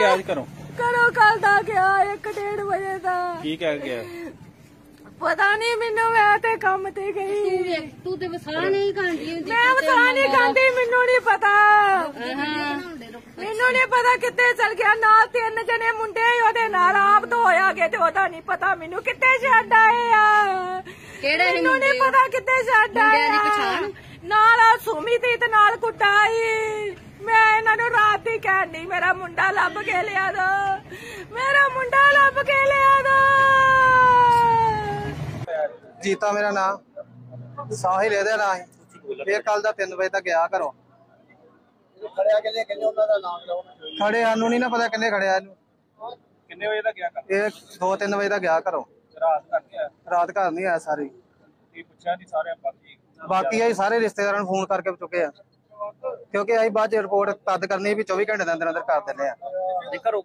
ਗਿਆ ਅੱਜ ਘਰੋਂ? ਘਰੋਂ ਕੱਲ ਦਾ ਗਿਆ 1-1:30 ਵਜੇ ਦਾ। ਕੀ ਕਹਿ ਗਿਆ? ਪਤਾ ਨਹੀਂ ਮੈਨੂੰ, ਮੈਂ ਤੇ ਕੰਮ ਤੇ ਗਈ। ਤੂੰ ਤੇ ਵਸਾ ਨਹੀਂ ਖਾਂਦੀ ਹੁੰਦੀ। ਮੈਂ ਵਸਾ ਨਹੀਂ ਖਾਂਦੀ, ਮੈਨੂੰ ਨਹੀਂ ਪਤਾ। ਮੈਨੂੰ ਨਹੀਂ ਪਤਾ ਕਿੱਥੇ ਚਲ ਗਿਆ। ਨਾਲ 3 ਜਣੇ ਮੁੰਡੇ ਉਹਦੇ ਨਾਲ ਆਪ ਤੋਂ ਹੋਇਆ ਗਏ ਤੇ ਉਹਦਾ ਨਹੀਂ ਪਤਾ ਮੈਨੂੰ ਕਿੱਥੇ ਛੱਡ ਆਏ ਆ। ਕਿਹੜੇ ਮੈਨੂੰ ਨਹੀਂ ਪਤਾ ਕਿੱਥੇ ਛੱਡ ਆਏ ਆ। ਨਾਲ ਸੁਮੀ ਤੇ ਨਾਲ ਕੁੱਟਾਈ। ਮੈਂ ਇਹਨਾਂ ਨੂੰ ਰਾਤ ਹੀ ਕਹਿਣੀ ਮੇਰਾ ਮੁੰਡਾ ਲੱਭ ਕੇ ਲਿਆ ਦੋ, ਮੇਰਾ ਮੁੰਡਾ ਲੱਭ ਕੇ ਲਿਆ ਦੋ। ਜੀਤਾ ਮੇਰਾ ਨਾਮ, ਸਾਹਿਲ ਇਹਦਾ ਨਾਂ ਸੀ। ਇਹ ਕੱਲ ਦਾ 3 ਵਜੇ ਤੱਕ ਗਿਆ ਘਰੋਂ। ਖੜਿਆ ਕਿੰਨੇ ਉਹਨਾਂ ਦਾ ਨਾਮ ਲਓ। ਖੜੇ ਸਾਨੂੰ ਨਹੀਂ ਨਾ ਪਤਾ ਕਿੰਨੇ ਖੜਿਆ ਇਹਨੂੰ। ਕਿੰਨੇ ਵਜੇ ਦਾ ਗਿਆ ਘਰ? ਇਹ 2-3 ਵਜੇ ਤੱਕ ਗਿਆ ਘਰੋਂ। ਰਾਤ ਤੱਕ ਗਿਆ? ਰਾਤ ਘਰ ਨਹੀਂ ਆਇਆ ਸਾਰੀ। ਕੀ ਪੁੱਛਿਆ ਨਹੀਂ ਸਾਰੇ ਬਾਕੀ ਅਸੀਂ ਸਾਰੇ ਰਿਸ਼ਤੇਦਾਰਾਂ ਨੂੰ ਫੋਨ ਕਰਕੇ ਚੁੱਕੇ ਆ, ਕਿਉਂਕਿ ਅਸੀਂ ਬਾਅਦ ਚ ਰਿਪੋਰਟ ਤਦ ਕਰਨੀ ਵੀ 24 ਘੰਟੇ ਦੇ ਅੰਦਰ ਅੰਦਰ ਕਰ ਦਿੰਦੇ ਆ। ਘਰੋਂ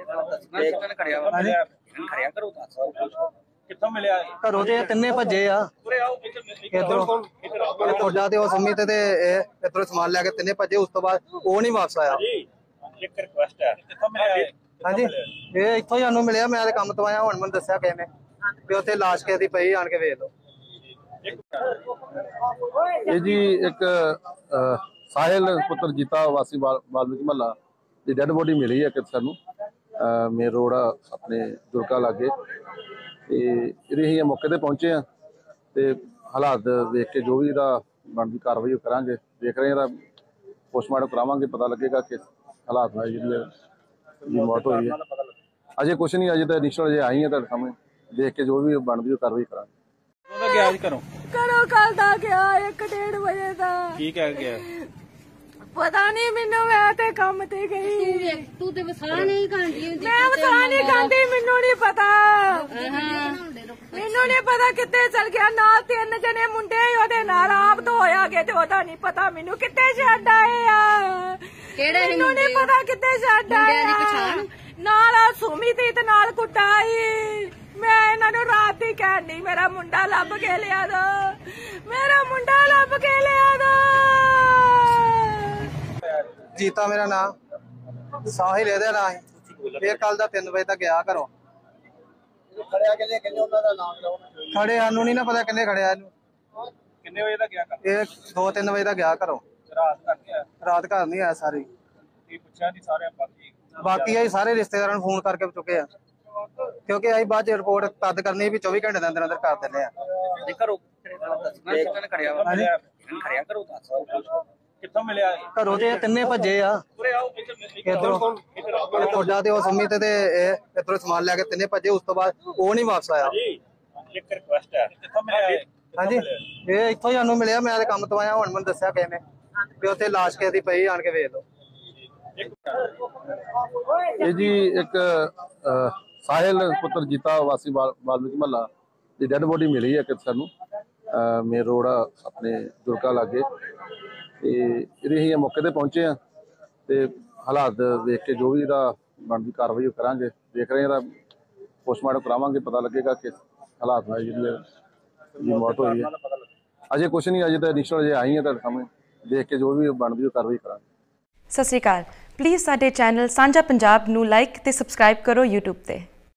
ਕਿੱਥੋਂ ਮਿਲਿਆ? ਘਰੋਂ ਤੇ ਤਿੰਨੇ ਭੱਜੇ ਆ। ਇਧਰੋਂ ਤੁਹਾਡਾ ਤੇ ਉਹ ਸੰਮੀ ਤੇ ਇਹ ਇਧਰੋਂ ਸਮਾਨ ਲੈ ਕੇ ਤਿੰਨੇ ਭੱਜੇ। ਉਸ ਤੋਂ ਬਾਅਦ ਉਹ ਨਹੀਂ ਵਾਪਸ ਆਇਆ। ਇੱਕ ਰਿਕੁਐਸਟ ਹੈ, ਕਿੱਥੋਂ ਮਿਲਿਆ? ਹਾਂਜੀ, ਇਹ ਇੱਥੋਂ ਹੀ ਸਾਨੂੰ ਮਿਲਿਆ। ਮੈਂ ਤੇ ਕੰਮ ਤੋਂ ਆਇਆ, ਹੁਣ ਮੈਨੂੰ ਦੱਸਿਆ ਕਿਸੇ ਨੇ ਵੀ ਉੱਥੇ ਲਾਸ਼ ਕਿਸੇ ਦੀ ਪਈ, ਆਣ ਕੇ ਵੇਖ ਲਓ। ਇਹ ਜੀ ਇੱਕ ਸਾਹਿਲ ਪੁੱਤਰ ਜੀਤਾ ਵਾਸੀ ਵਾਲਮੀਕ ਮਹੱਲਾ ਦੀ ਡੈਡ ਬੋਡੀ ਮਿਲੀ ਹੈ ਕਿ ਸਾਨੂੰ ਮੇਨ ਰੋਡ ਆਪਣੇ ਦੁਰਗਾ ਲਾਗੇ। ਤੇ ਇਹਦੇ ਅਸੀਂ ਮੌਕੇ ਤੇ ਪਹੁੰਚੇ ਆ ਤੇ ਹਾਲਾਤ ਵੇਖ ਕੇ ਜੋ ਵੀ ਇਹਦਾ ਬਣਦੀ ਕਾਰਵਾਈ ਉਹ ਕਰਾਂਗੇ। ਦੇਖ ਰਹੇ ਇਹਦਾ ਪੋਸਟਮਾਰਟਮ ਕਰਾਵਾਂਗੇ, ਪਤਾ ਲੱਗੇਗਾ ਕਿ ਹਾਲਾਤ ਨਾਲ ਜਿਹੜੀ ਮੌਤ ਹੋਈ ਹੈ। ਅਜੇ ਕੁਛ ਨਹੀਂ, ਅਜੇ ਤਾਂ ਇਨੀਸ਼ੀਅਲ ਅਜੇ ਆਈ ਹੈ ਤੁਹਾਡੇ ਸਾਹਮਣੇ। ਦੇਖ ਕੇ ਜੋ ਵੀ ਬਣਦੀ ਉਹ ਕਾਰਵਾਈ ਕਰਾਂਗੇ। ਉਹਦਾ ਗਿਆ ਅੱਜ ਘਰੋਂ? ਘਰੋਂ ਕੱਲ ਦਾ ਗਿਆ 1-1:30 ਵਜੇ ਦਾ। ਕੀ ਕਹਿ ਗਿਆ? ਪਤਾ ਨਹੀਂ ਮੈਨੂੰ, ਮੈਂ ਤੇ ਕੰਮ ਤੇ ਗਈ। ਤੂੰ ਤੇ ਵਸਾ ਨਹੀਂ ਖਾਂਦੀ ਹੁੰਦੀ। ਮੈਂ ਵਸਾ ਨਹੀਂ ਖਾਂਦੀ, ਮੈਨੂੰ ਨਹੀਂ ਪਤਾ। ਮੈਨੂੰ ਨਹੀਂ ਪਤਾ ਕਿੱਥੇ ਚਲ ਗਿਆ। ਨਾਲ 3 ਜਣੇ ਮੁੰਡੇ ਉਹਦੇ ਨਾਲ ਆਪ ਤੋਂ ਹੋਇਆ ਗਏ ਤੇ ਉਹਦਾ ਨਹੀਂ ਪਤਾ ਮੈਨੂੰ ਕਿੱਥੇ ਛੱਡ ਆਏ ਆ। ਕਿਹੜੇ ਮੈਨੂੰ ਨਹੀਂ ਪਤਾ ਕਿੱਥੇ ਛੱਡ ਆਏ ਆ। ਨਾਲ ਸੁਮੀ ਤੇ ਨਾਲ ਕੁੱਟਾਈ। ਮੈਂ ਇਹਨਾਂ ਨੂੰ ਰਾਤ ਹੀ ਕਹਿਣੀ ਮੇਰਾ ਮੁੰਡਾ ਲੱਭ ਕੇ ਲਿਆ ਦੋ, ਮੇਰਾ ਮੁੰਡਾ ਲੱਭ ਕੇ ਲਿਆ ਦੋ। ਜੀਤਾ ਮੇਰਾ ਨਾਮ, ਸਾਹਿਲ ਇਹਦਾ ਨਾਂ ਸੀ। ਇਹ ਕੱਲ ਦਾ 3 ਵਜੇ ਤੱਕ ਗਿਆ ਘਰੋਂ। ਖੜਿਆ ਕਿੰਨੇ ਉਹਨਾਂ ਦਾ ਨਾਮ ਲਓ। ਖੜੇ ਸਾਨੂੰ ਨਹੀਂ ਨਾ ਪਤਾ ਕਿੰਨੇ ਖੜਿਆ ਇਹਨੂੰ। ਕਿੰਨੇ ਵਜੇ ਦਾ ਗਿਆ ਘਰ? ਇਹ 2-3 ਵਜੇ ਤੱਕ ਗਿਆ ਘਰੋਂ। ਰਾਤ ਤੱਕ ਗਿਆ? ਰਾਤ ਘਰ ਨਹੀਂ ਆਇਆ ਸਾਰੀ। ਕੀ ਪੁੱਛਿਆ ਨਹੀਂ ਸਾਰੇ ਬਾਕੀ ਅਸੀਂ ਸਾਰੇ ਰਿਸ਼ਤੇਦਾਰਾਂ ਨੂੰ ਫੋਨ ਕਰਕੇ ਚੁੱਕੇ ਆ, ਕਿਉਂਕਿ ਅਸੀਂ ਬਾਅਦ ਚ ਰਿਪੋਰਟ ਤਦ ਕਰਨੀ ਵੀ 24 ਘੰਟੇ ਦੇ ਅੰਦਰ ਅੰਦਰ ਕਰ ਦਿੰਦੇ ਆ। ਘਰੋਂ ਕਿੱਥੋਂ ਮਿਲਿਆ? ਘਰੋਂ ਤੇ ਤਿੰਨੇ ਭੱਜੇ ਆ। ਇਧਰੋਂ ਤੁਹਾਡਾ ਤੇ ਉਹ ਸੰਮੀ ਤੇ ਇਹ ਇਧਰੋਂ ਸਮਾਨ ਲੈ ਕੇ ਤਿੰਨੇ ਭੱਜੇ। ਉਸ ਤੋਂ ਬਾਅਦ ਉਹ ਨਹੀਂ ਵਾਪਸ ਆਇਆ। ਇੱਕ ਰਿਕੁਐਸਟ ਹੈ, ਕਿੱਥੋਂ ਮਿਲਿਆ? ਹਾਂਜੀ, ਇਹ ਇੱਥੋਂ ਹੀ ਸਾਨੂੰ ਮਿਲਿਆ। ਮੈਂ ਤੇ ਕੰਮ ਤੋਂ ਆਇਆ, ਹੁਣ ਮੈਨੂੰ ਦੱਸਿਆ ਕਿਸੇ ਨੇ ਵੀ ਉੱਥੇ ਲਾਸ਼ ਕਿਸੇ ਦੀ ਪਈ, ਆਣ ਕੇ ਵੇਖ ਲਓ। ਇਹ ਜੀ ਇੱਕ ਸਾਹਿਲ ਪੁੱਤਰ ਜੀਤਾ ਵਾਸੀ ਵਾਲਮੀਕ ਮਹੱਲਾ ਦੀ ਡੈਡ ਬੋਡੀ ਮਿਲੀ ਹੈ ਕਿ ਸਾਨੂੰ ਮੇਨ ਰੋਡ ਆਪਣੇ ਦੁਰਗਾ ਲਾਗੇ। ਤੇ ਇਹਦੇ ਅਸੀਂ ਮੌਕੇ ਤੇ ਪਹੁੰਚੇ ਆ ਤੇ ਹਾਲਾਤ ਵੇਖ ਕੇ ਜੋ ਵੀ ਇਹਦਾ ਬਣਦੀ ਕਾਰਵਾਈ ਉਹ ਕਰਾਂਗੇ। ਦੇਖ ਰਹੇ ਇਹਦਾ ਪੋਸਟਮਾਰਟਮ ਕਰਾਵਾਂਗੇ, ਪਤਾ ਲੱਗੇਗਾ ਕਿ ਹਾਲਾਤ ਨਾਲ ਜਿਹੜੀ ਮੌਤ ਹੋਈ ਹੈ। ਅਜੇ ਕੁਛ ਨਹੀਂ, ਅਜੇ ਤਾਂ ਇਨੀਸ਼ੀਅਲ ਅਜੇ ਆਈ ਹੈ ਤੁਹਾਡੇ ਸਾਹਮਣੇ। ਦੇਖ ਕੇ ਜੋ ਵੀ ਬਣਦੀ ਉਹ ਕਾਰਵਾਈ ਕਰਾਂਗੇ। ਸਤਿ ਸ਼੍ਰੀ ਅਕਾਲ। ਪਲੀਜ਼ ਸਾਡੇ ਚੈਨਲ ਸਾਂਝਾ ਪੰਜਾਬ ਨੂੰ ਲਾਈਕ ਤੇ ਸਬਸਕ੍ਰਾਈਬ ਕਰੋ YouTube ਤੇ।